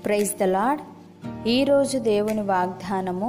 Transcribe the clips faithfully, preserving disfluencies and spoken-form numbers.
Praise the lord. ఈరోజు దేవుని వాగ్దానము,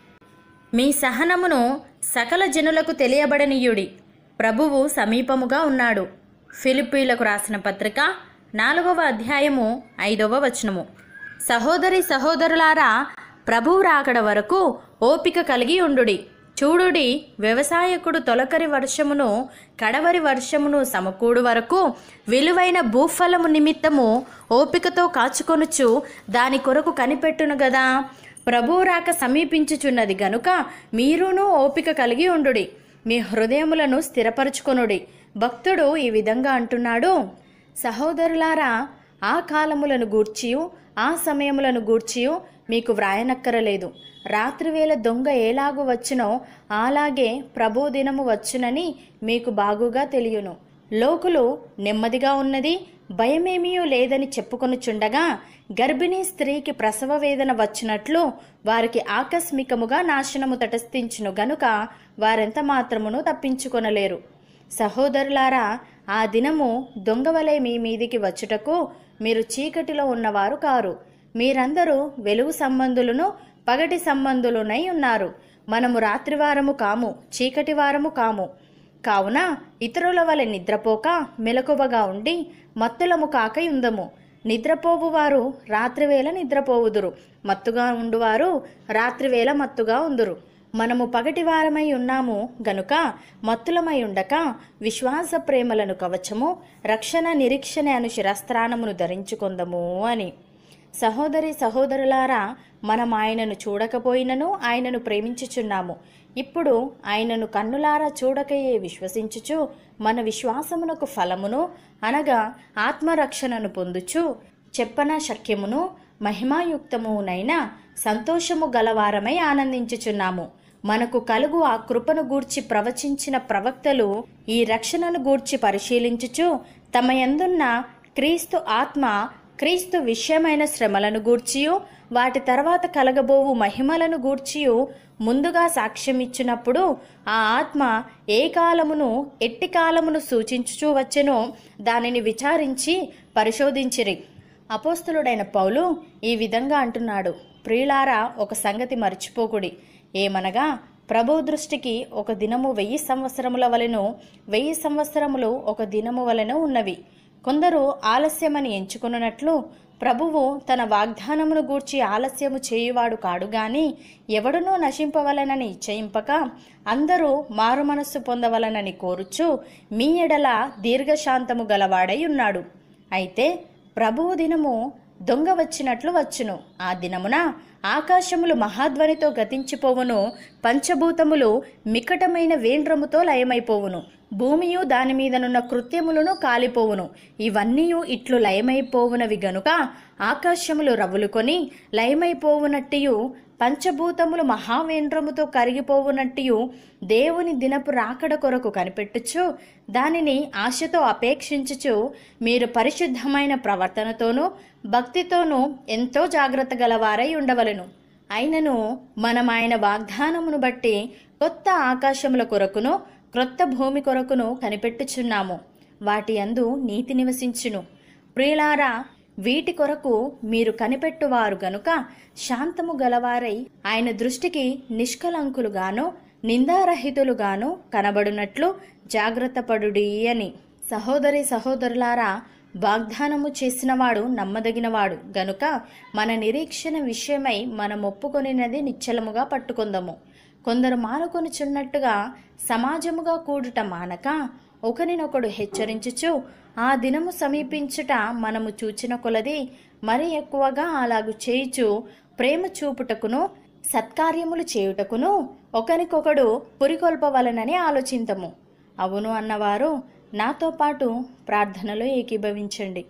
మీ సహనమును సకల జనులకు తెలియబడనీయుడి, ప్రభువు సమీపముగా ఉన్నాడు. ఫిలిప్పీలకు రాసిన పత్రిక నాలుగవ అధ్యాయము ఐదవ వచనము. సహోదరి సహోదరులారా, ప్రభువు రాకడ వరకు ఓపిక కలిగి ఉండుడి. చూడుడి, వ్యవసాయకుడు తొలకరి వర్షమును కడవరి వర్షమును సమకూడు వరకు విలువైన భూఫలము నిమిత్తము ఓపికతో కాచుకొనుచు దాని కొరకు కనిపెట్టును గదా. ప్రభువు రాక సమీపించుచున్నది గనుక మీరును ఓపిక కలిగి ఉండుడి, మీ హృదయములను స్థిరపరచుకొనుడి. భక్తుడు ఈ విధంగా అంటున్నాడు, సహోదరులారా, ఆ కాలములను గూర్చియు ఆ సమయములను గూర్చియు మీకు వ్రాయనక్కరలేదు. రాత్రివేళ దొంగ ఎలాగు వచ్చునో అలాగే ప్రభు దినము వచ్చునని మీకు బాగుగా తెలియను. లోకులు నెమ్మదిగా ఉన్నది, భయమేమీ లేదని చెప్పుకొనుచుండగా గర్భిణీ స్త్రీకి ప్రసవ వేదన వచ్చినట్లు వారికి ఆకస్మికముగా నాశనము తటస్థించును గనుక వారెంత మాత్రమును తప్పించుకొనలేరు. సహోదరులారా, ఆ దినము దొంగవలే మీ మీదికి వచ్చుటకు మీరు చీకటిలో ఉన్నవారు కారు. మీరందరూ వెలుగు సంబంధులను పగటి సంబంధులునై ఉన్నారు. మనము రాత్రివారము కాము, చీకటి వారము కాము. కావున ఇతరుల వలె నిద్రపోక మెలకువగా ఉండి మత్తులము కాక ఉందము. నిద్రపోవు వారు రాత్రివేళ నిద్రపోవుదురు, మత్తుగా ఉండువారు రాత్రివేళ మత్తుగా ఉందురు. మనము పగటి వారమై ఉన్నాము గనుక మత్తులమై ఉండక విశ్వాస ప్రేమలను కవచము, రక్షణ నిరీక్షణ అను శిరస్త్రాణమును ధరించుకొందము అని. సహోదరి సహోదరులారా, మనం ఆయనను చూడకపోయినను ఆయనను ప్రేమించుచున్నాము. ఇప్పుడు ఆయనను కన్నులారా చూడకయే విశ్వసించుచు మన విశ్వాసమునకు ఫలమును అనగా ఆత్మరక్షణను పొందుచు చెప్పన శక్యమును మహిమాయుక్తమునైన సంతోషము గలవారమై ఆనందించుచున్నాము. మనకు కలుగు ఆ కృపను గూర్చి ప్రవచించిన ప్రవక్తలు ఈ రక్షణను గూర్చి పరిశీలించుచు తమ యందున్న క్రీస్తు ఆత్మ క్రీస్తు విషయమైన శ్రమలను గూర్చియు వాటి తర్వాత కలగబోవు మహిమలను గూర్చియు ముందుగా సాక్ష్యమిచ్చినప్పుడు ఆ ఆత్మ ఏ కాలమును ఎట్టి కాలమును సూచించుచూ వచ్చెనో దానిని విచారించి పరిశోధించిరి. అపోస్తలుడైన పౌలు ఈ విధంగా అంటున్నాడు, ప్రియులారా, ఒక సంగతి మర్చిపోకుడి. ఏమనగా ప్రభు దృష్టికి ఒక దినము వెయ్యి సంవత్సరముల వలెను, వెయ్యి సంవత్సరములు ఒక దినము వలెను ఉన్నవి. కొందరు ఆలస్యమని ఎంచుకున్నట్లు ప్రభువు తన వాగ్దానమును గూర్చి ఆలస్యము చేయువాడు కాడు గాని ఎవడునూ నశింపవలనని ఇచ్చయింపక అందరూ మారు మనస్సు పొందవలనని కోరుచు మీ ఎడల దీర్ఘశాంతము గలవాడై ఉన్నాడు. అయితే ప్రభువు దినము దొంగ వచ్చినట్లు వచ్చును. ఆ దినమున ఆకాశములు మహాధ్వనితో గతించిపోవును, పంచభూతములు మికటమైన వేండ్రముతో లయమైపోవును, భూమియు దాని మీదనున్న కృత్యములను కాలిపోవును. ఇవన్నీ ఇట్లు లయమైపోవునవి గనుక ఆకాశములు రవ్వులుకొని లయమైపోవునట్టియు పంచభూతములు మహావేంద్రముతో కరిగిపోవునట్టియు దేవుని దినపు రాకడ కొరకు కనిపెట్టుచు దానిని ఆశతో అపేక్షించుచు మీరు పరిశుద్ధమైన ప్రవర్తనతోనూ భక్తితోనూ ఎంతో జాగ్రత్త గలవారై ఉండవలెను. అయినను మనం ఆయన వాగ్దానమును బట్టి కొత్త ఆకాశముల కొరకును క్రొత్త భూమి కొరకును కనిపెట్టుచున్నాము. వాటి యందు నీతి నివసించును. ప్రియులారా, వీటి కొరకు మీరు కనిపెట్టువారు గనుక శాంతము గలవారై ఆయన దృష్టికి నిష్కలంకులుగాను నిందారహితులుగాను కనబడునట్లు జాగ్రత్త పడుడి అని. సహోదరి సహోదరులారా, వాగ్దానము చేసినవాడు నమ్మదగినవాడు గనుక మన నిరీక్షణ విషయమై మనం ఒప్పుకొనినది నిశ్చలముగా పట్టుకొందము. కొందరు మానుకొనుచున్నట్టుగా సమాజముగా కూడుట మానక ఒకరినొకడు హెచ్చరించుచు ఆ దినము సమీపించుట మనము చూచిన కొలది మరి ఎక్కువగా అలాగు చేయుచు ప్రేమ చూపుటకును సత్కార్యములు చేయుటకును ఒకరికొకడు పురికొల్పవలనని ఆలోచింతము. అవును అన్నవారు నాతో పాటు ప్రార్థనలో ఏకీభవించండి.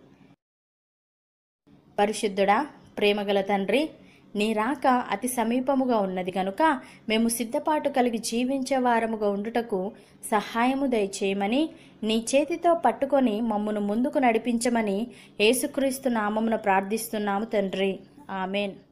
పరిశుద్ధుడా, ప్రేమగల తండ్రి, నీ రాక అతి సమీపముగా ఉన్నది కనుక మేము సిద్ధపాటు కలిగి జీవించే వారముగా ఉండుటకు సహాయము దయచేయమని నీ చేతితో పట్టుకొని మమ్మను ముందుకు నడిపించమని యేసుక్రీస్తు నామమున ప్రార్థిస్తున్నాము తండ్రి. ఆమెన్.